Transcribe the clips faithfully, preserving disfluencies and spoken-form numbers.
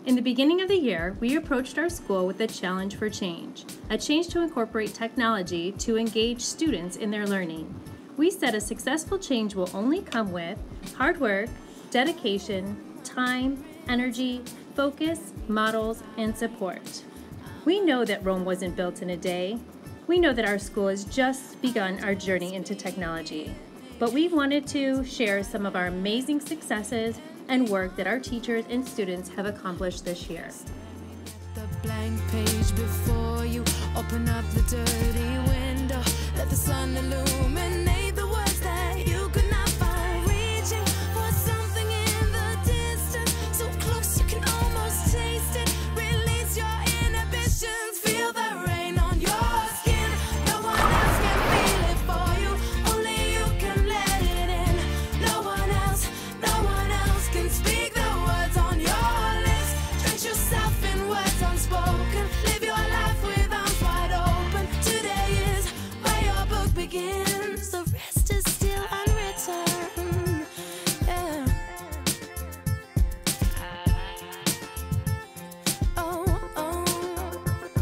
In the beginning of the year, we approached our school with a challenge for change, a change to incorporate technology to engage students in their learning. We said a successful change will only come with hard work, dedication, time, energy, focus, models, and support. We know that Rome wasn't built in a day. We know that our school has just begun our journey into technology, but we wanted to share some of our amazing successes and work that our teachers and students have accomplished this year. The blank page before you, open up the dirty window, let the sun illuminate the words that you could not find, reaching for something in the distance, so close you can almost taste it, release your inhibitions, feel the rain on your skin, no one else can feel it for you, only you can let it in, no one else, no one else can speak the words on your lips, drench yourself in words unspoken, live your life with arms wide open, today is where your book begins, the rest is still unwritten, yeah. Oh, oh,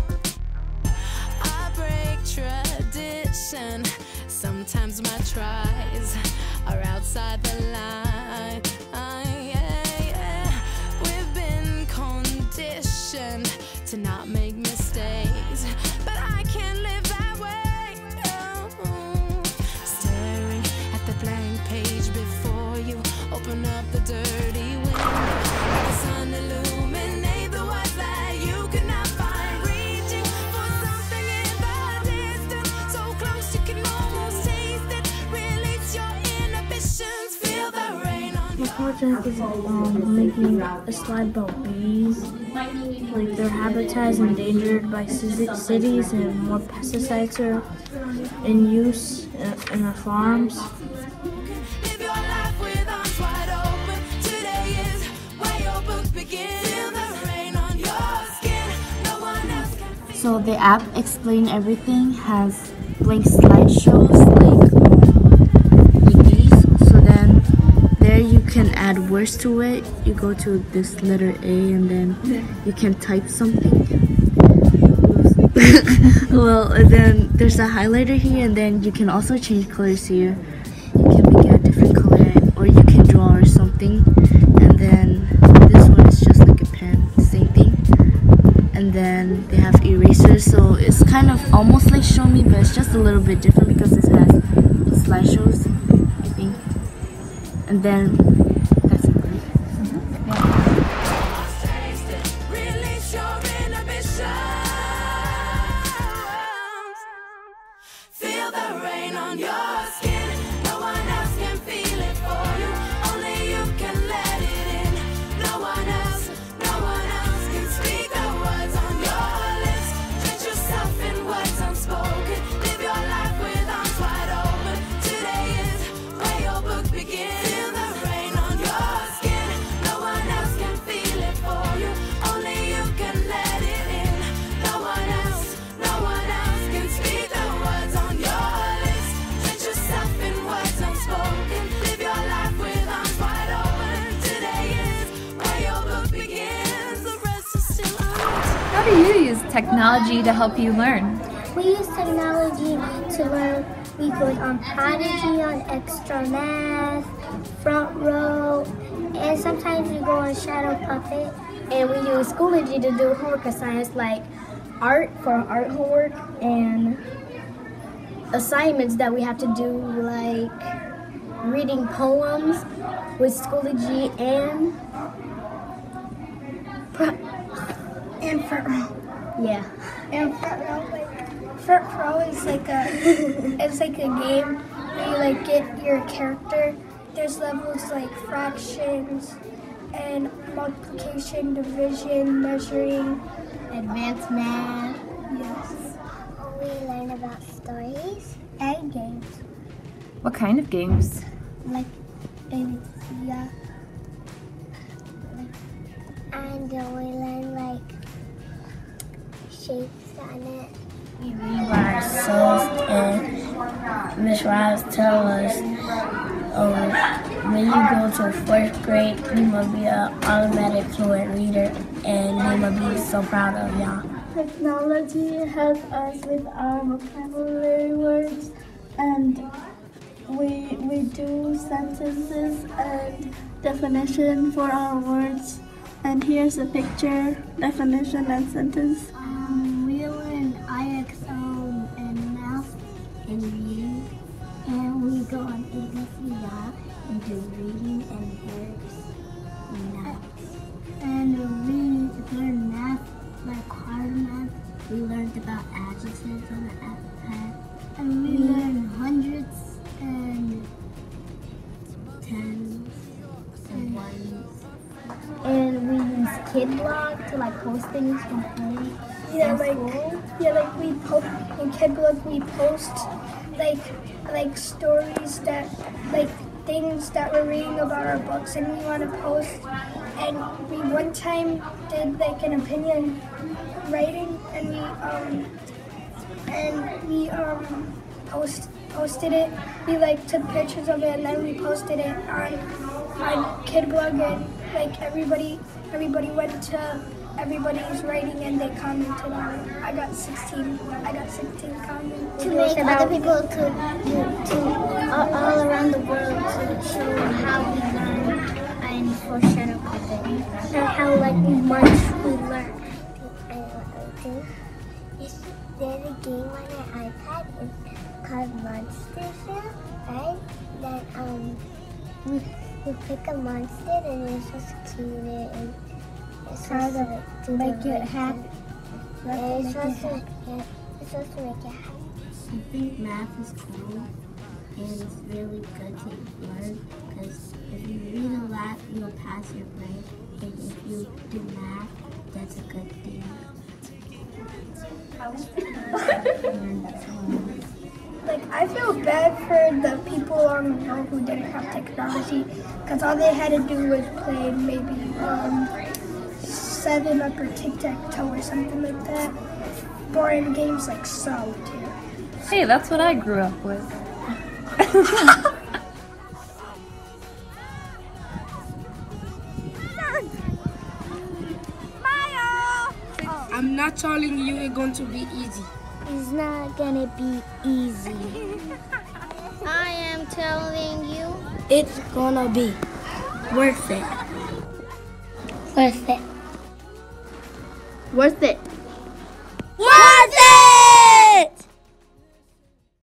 I break tradition, sometimes my tries are outside the line, yeah, yeah. We've been conditioned to not make mistakes, but I can't live that way, no. Staring at the blank page before you, open up the dirty window, let the sun illuminate the words that you could not find, reaching for something in the distance, so close you can almost taste it, release your inhibitions, feel the rain on My project is um, making a slide about bees. Like their habitat is endangered by ci- cities and more pesticides are in use in, in our farms. Live your life with arms wide open. Today is where your book begins. Feel the rain on your skin. No one else can feel. So the app Explain Everything has blank slideshows like um, E Bs. So then there you can add words to it. You go to this letter A and then you can type something. Well, and then there's a highlighter here, and then you can also change colors here. You can make it a different color, or you can draw or something. And then this one is just like a pen, same thing. And then they have erasers, so it's kind of almost like Show Me, but it's just a little bit different because it has slideshows, I think. And then that's it. Release your inhibitions. Feel the rain on your skin. No one else can feel it for you. Only you can let it in. No one else, no one else can speak the words on your lips. Drench yourself in words unspoken. Live your life with arms wide open. Today is where your book begins. Feel the rain on your skin. No one else can feel it for you. Only you can let it in. No one else, no one else can speak the words on your lips. Drench yourself in words unspoken. Live your life with arms wide open. Today is where your book begins. The rest is still unwritten. How do you use technology to help you learn? We use technology to learn. We go on Prodigy, on Extra Math, Front Row, and sometimes we go on Shadow Puppet. And we use Schoology to do homework assignments like art for art homework and assignments that we have to do like reading poems with Schoology and And Front Row. yeah. And Front Row, like, Front Row is like a, it's like a game where you like get your character. There's levels like fractions and multiplication, division, measuring, Advanced math. yes. We learn about stories and games, What kind of games? like A B C, yeah. And uh, we learn like shapes on it. We read by ourselves and Miss Riles tell us um, when you go to fourth grade, you must be an automatic fluent reader, and you must be so proud of y'all. Technology helps us with our vocabulary words, and we we do sentences and definition for our words. And here's a picture, definition and sentence. Um, we learn I X O and math and reading, and we go on A B C dot and do reading and verbs and nouns. And we learn math, like hard math. We learned about adjectives on the iPad. And we learn hundreds and tens and ones. And we use KidBlog to like post things from home. Yeah, like yeah, like we post in KidBlog we post like like stories that like things that we're reading about our books, and we want to post. And we one time did like an opinion writing, and we um and we um post posted it. We like took pictures of it, and then we posted it on on KidBlog, and like everybody everybody went to everybody's writing and they commented on it. I got sixteen. I got sixteen comments. To make other people to, to, to all, all around the world to show how we learn and for shadow coding and how like much we learn. And what I do is there's a game on your iPad. It's called Monster Show, right? Then um we we pick a monster and you're supposed to kill it and it's supposed to to make it happy. And it's supposed to make it, it's supposed to make it happy. I think math is cool and it's really good to learn, because if you read a lot, you'll pass your grade, and if you do math, that's a good thing. Like, I feel bad for the people on the road who didn't have technology, because all they had to do was play maybe um, seven up or tic-tac-toe or something like that. Boring games like solitaire. Hey, that's what I grew up with. I'm not telling you it's going to be easy. It's not gonna be easy. I am telling you, It's gonna be worth it. worth it. Worth it. Worth it!